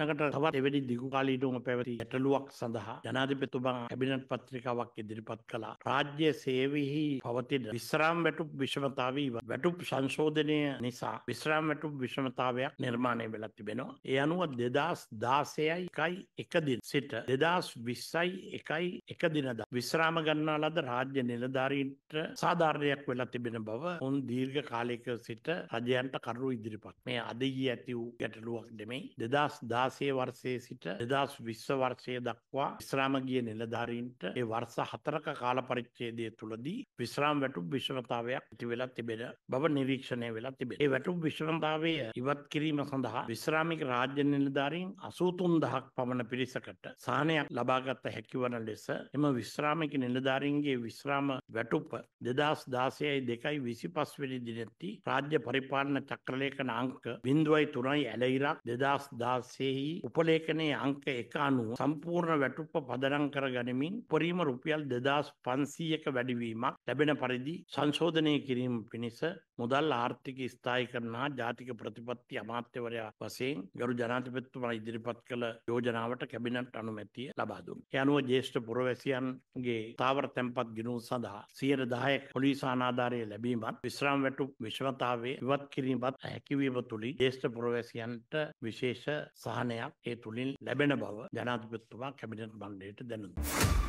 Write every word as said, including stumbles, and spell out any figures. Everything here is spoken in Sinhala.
ළඟට තවත් එවැනි දිගු කාලීනව පැවති ගැටලුවක් සඳහා ජනාධිපතිතුමා කැබිනට් පත්‍රිකාවක් ඉදිරිපත් කළා. රාජ්‍ය සේවයෙහි පවතින විශ්‍රාම වැටුප් විෂමතාවය වැටුප් සංශෝධනය නිසා විශ්‍රාම වැටුප් විෂමතාවයක් නිර්මාණය වෙලා තිබෙනවා. ඒ අනුව දෙදහස් දාසයයි එකයි එක දින සිට දෙදහස් විස්සයි එකයි එක දින දක්වා විශ්‍රාම ගන්නා ලද රාජ්‍ය නිලධාරීන්ට සාධාරණයක් වෙලා තිබෙන බව උන් දීර්ඝ කාලයක සිට රජයන්ට කරුණු ඉදිරිපත්. මේ අද ඊයේ ඇති වූ ගැටලුවක් නෙමෙයි. දෙදහස් දාසය වර්ෂයේ සිට දෙදහස් විස්ස වර්ෂය දක්වා විශ්‍රාම ගිය නිලධාරීන්ට ඒ වර්ෂ හතරක කාල පරිච්ඡේදය තුලදී විශ්‍රාම වැටුප් විෂමතාවයක් ඇති වෙලා තිබෙන බව නිරීක්ෂණය වෙලා තිබෙනවා. ඒ වැටුප් විෂමතාවය ඉවත් කිරීම සඳහා විශ්‍රාමික රාජ්‍ය නිලධාරීන් අසූතුන් දහසක් පමණ පිරිසකට සහනයක් ලබාගත හැකි වන ලෙස එම විශ්‍රාමික නිලධාරීන්ගේ විශ්‍රාම වැටුප දෙදහස් දාසයයි දෙකයි විසිපස් වෙනි දිනදී රාජ්‍ය පරිපාලන චක්‍රලේඛන අංක බිංදුවයි තුනයි ඇලයිරක් දෙදහස් දාසයෙහි උපලේඛනයේ අංක එක අනුව සම්පූර්ණ වැටුප පදනම් කර ගනිමින් උපරිම රුපියල් දෙදහස් පන්සීයක වැඩිවීමක් ලැබෙන පරිදි සංශෝධනය කිරීම පිණිස මුදල් ආර්ථික ස්ථායීකරණ හා ජාතික ප්‍රතිපත්ති අමාත්‍යවරයා වශයෙන් ගරු ජනාධිපතිතුමා ඉදිරිපත් කළ යෝජනාවට කැබිනට් අනුමැතිය ලබා දුන්නා. ඒ අනුව ජ්‍යෙෂ්ඨ පුරවැසියන්ගේ ස්ථාවර තැන්පත් ගිණුම් සඳහා සියයට දහයක පොලිස් අනාධාරය ලැබීමත් විශ්‍රාම වැටුප් විෂමතාවය ඉවත් කිරීමත් හැකියවීම තුලින් ජ්‍යෙෂ්ඨ පුරවැසියන්ට විශේෂ සහනයක් ඒ තුලින් ලැබෙන බව ජනාධිපතිතුමා කැබිනට් මණ්ඩලයට දැනුම් දුන්නා.